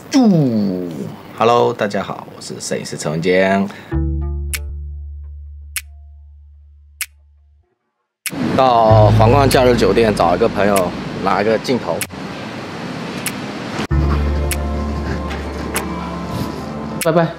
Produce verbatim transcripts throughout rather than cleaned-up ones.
住 ，Hello， 大家好，我是摄影师陈文坚。到皇冠假日酒店找一个朋友拿一个镜头。拜拜。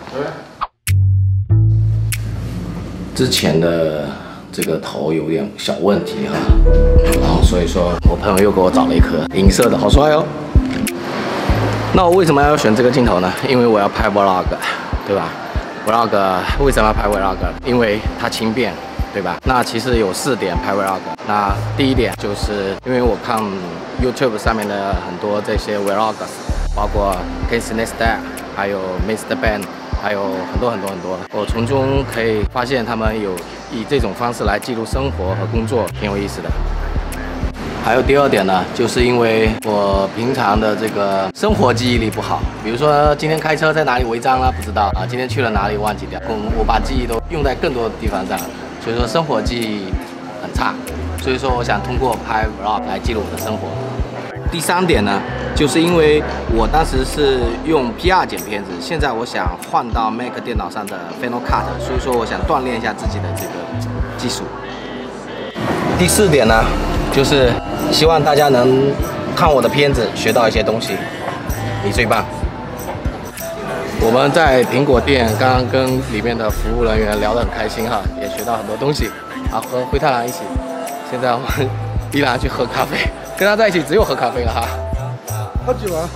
之前的这个头有点小问题哈，然后所以说我朋友又给我找了一颗银色的，好帅哦。那我为什么要选这个镜头呢？因为我要拍 vlog， 对吧 ？vlog 为什么要拍 vlog？ 因为它轻便，对吧？那其实有四点拍 vlog。那第一点就是因为我看 YouTube 上面的很多这些 vlogs， 包括 Casey Neistat， 还有 mister Ben。还有很多很多很多，我从中可以发现他们有以这种方式来记录生活和工作，挺有意思的。还有第二点呢，就是因为我平常的这个生活记忆力不好，比如说今天开车在哪里违章了不知道啊，今天去了哪里忘记掉，我我把记忆都用在更多的地方上，所以说生活记忆很差，所以说我想通过拍 vlog 来记录我的生活。第三点呢，就是因为我当时是用 P R 剪片子，现在我想换到 Mac 电脑上的 Final Cut， 所以说我想锻炼一下自己的这个技术。第四点呢，就是希望大家能看我的片子学到一些东西。你最棒！我们在苹果店刚刚跟里面的服务人员聊得很开心哈，也学到很多东西。好，和灰太狼一起，现在我们依然去喝咖啡。跟他在一起只有喝咖啡了哈。 喝酒啊！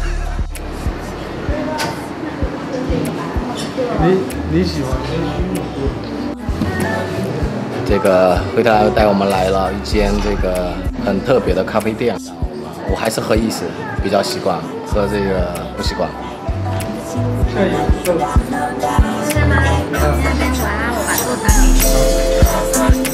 你你喜欢这个灰太狼带我们来了一间这个很特别的咖啡店，我还是喝意式比较习惯，喝这个不习惯。 现在有一个。 是吗？现在边煮啊，我把豆打给你。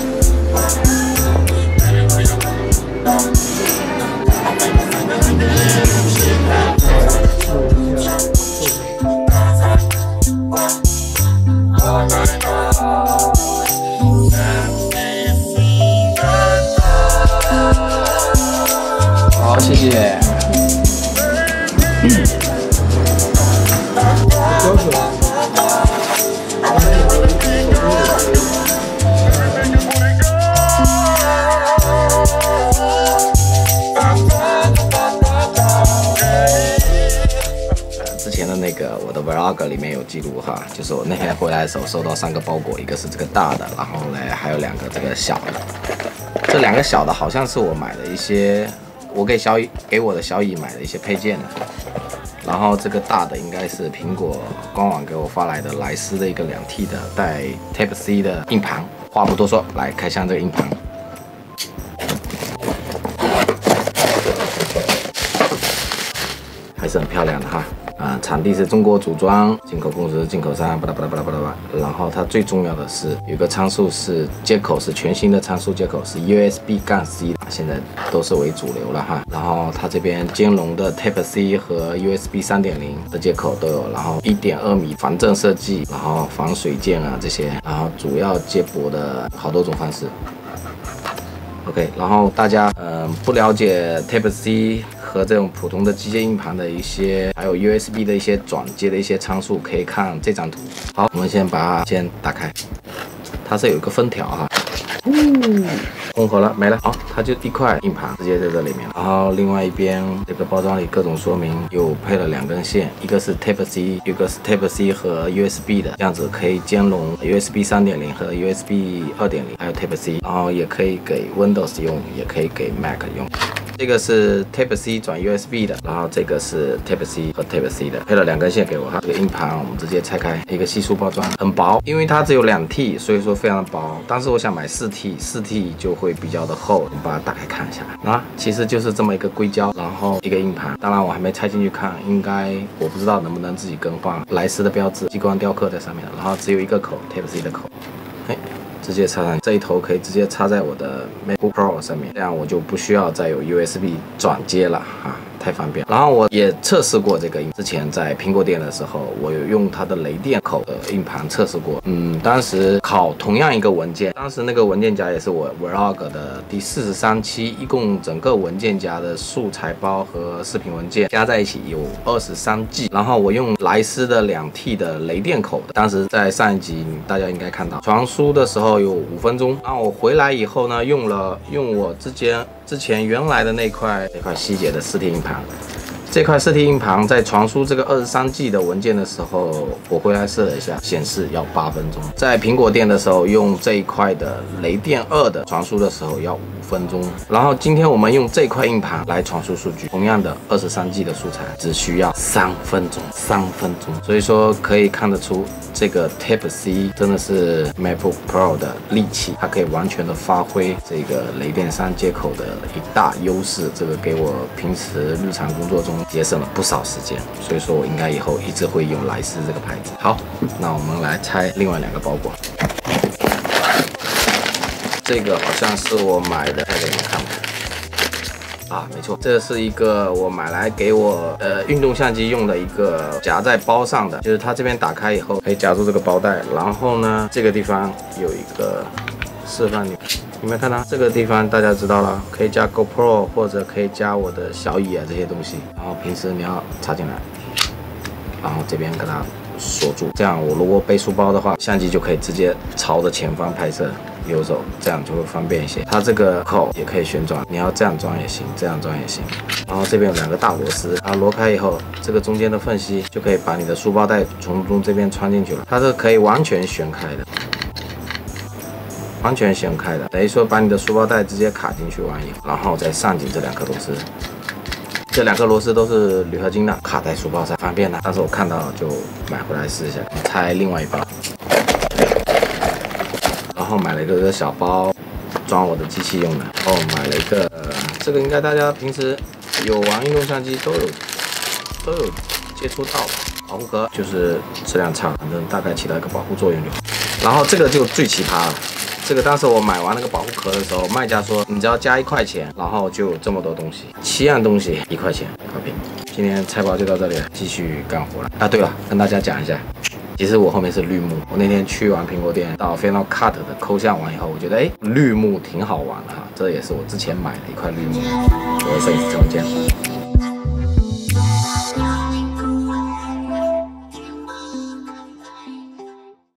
好，谢谢。之前的那个我的 vlog 里面有记录哈，就是我那天回来的时候收到三个包裹，一个是这个大的，然后呢还有两个这个小的。这两个小的好像是我买的一些，我给小乙给我的小乙买的一些配件的。然后这个大的应该是苹果官网给我发来的莱斯的一个两 T 的带 Type C 的硬盘。话不多说，来开箱这个硬盘。还是很漂亮的哈。啊、呃，产地是中国组装，进口公司进口商，巴拉巴拉巴拉巴拉巴拉。然后它最重要的是有个参数是接口是全新的参数接口，是 U S B-C， 现在都是为主流了哈。然后它这边兼容的 Type C 和 U S B 三点零 的接口都有，然后一点二米防震设计，然后防水件啊这些，然后主要接驳的好多种方式。OK， 然后大家嗯、呃、不了解 Type C 和这种普通的机械硬盘的一些，还有 U S B 的一些转接的一些参数，可以看这张图。好，我们先把它先打开，它是有一个封条哈。嗯，混合了没了，好，它就一块硬盘直接在这里面。然后另外一边这个包装里各种说明又配了两根线，一个是 Type C， 一个是 Type C 和 U S B 的，这样子可以兼容 U S B 三点零 和 U S B 二点零，还有 Type C， 然后也可以给 Windows 用，也可以给 Mac 用。这个是 Type C 转 U S B 的，然后这个是 Type C 和 Type C 的，配了两根线给我哈。这个硬盘我们直接拆开，一个稀疏包装，很薄，因为它只有两 T， 所以说非常薄。当时我想买四 T， 四 T 就会比较的厚。我们把它打开看一下啊，其实就是这么一个硅胶，然后一个硬盘。当然我还没拆进去看，应该我不知道能不能自己更换。莱斯的标志，激光雕刻在上面，然后只有一个口 Type C 的口，嘿。直接插上，这一头可以直接插在我的 MacBook Pro 上面，这样我就不需要再有 U S B 转接了哈。 太方便。然后我也测试过这个，之前在苹果店的时候，我有用它的雷电口的硬盘测试过。嗯，当时拷同样一个文件，当时那个文件夹也是我 Vlog 的第四十三期，一共整个文件夹的素材包和视频文件加在一起有二十三 G。然后我用莱斯的两 T 的雷电口的，当时在上一集大家应该看到，传输的时候有五分钟。然后我回来以后呢，用了用我之前之前原来的那块那块希捷的四 T 硬盘。这块四 T 硬盘在传输这个二十三 G 的文件的时候，我回来试了一下，显示要八分钟。在苹果店的时候，用这一块的雷电二的传输的时候要五分钟。然后今天我们用这块硬盘来传输数据，同样的二十三 G 的素材只需要三分钟，三分钟。所以说可以看得出，这个 Type C 真的是 MacBook Pro 的利器，它可以完全的发挥这个雷电三接口的一大优势。这个给我平时日常工作中节省了不少时间，所以说我应该以后一直会用莱斯这个牌子。好，那我们来拆另外两个包裹。这个好像是我买的，再给你们看看。啊，没错，这是一个我买来给我呃运动相机用的一个夹在包上的，就是它这边打开以后可以夹住这个包带，然后呢这个地方有一个示范你。有没有看到这个地方？大家知道了，可以加 GoPro 或者可以加我的小椅啊这些东西。然后平时你要插进来，然后这边给它锁住，这样我如果背书包的话，相机就可以直接朝着前方拍摄，右手这样就会方便一些。它这个口也可以旋转，你要这样装也行，这样装也行。然后这边有两个大螺丝，它螺开以后，这个中间的缝隙就可以把你的书包带从中这边穿进去了。它是可以完全旋开的。完全旋开的，等于说把你的书包带直接卡进去完以后，然后再上紧这两颗螺丝，这两颗螺丝都是铝合金的，卡在书包上方便的。当时我看到就买回来试一下，拆另外一包，然后买了一个小包装我的机器用的，然后买了一个、呃、这个应该大家平时有玩运动相机都有都有接触到吧，保护壳就是质量差，反正大概起到一个保护作用就好。然后这个就最奇葩了。这个当时我买完那个保护壳的时候，卖家说你只要加一块钱，然后就有这么多东西，七样东西一块钱搞定。今天拆包就到这里了，继续干活了啊！对了，跟大家讲一下，其实我后面是绿幕。我那天去完苹果店到 Final Cut 的抠像完以后，我觉得哎，绿幕挺好玩的哈，这也是我之前买的一块绿幕。我是摄影师，再见。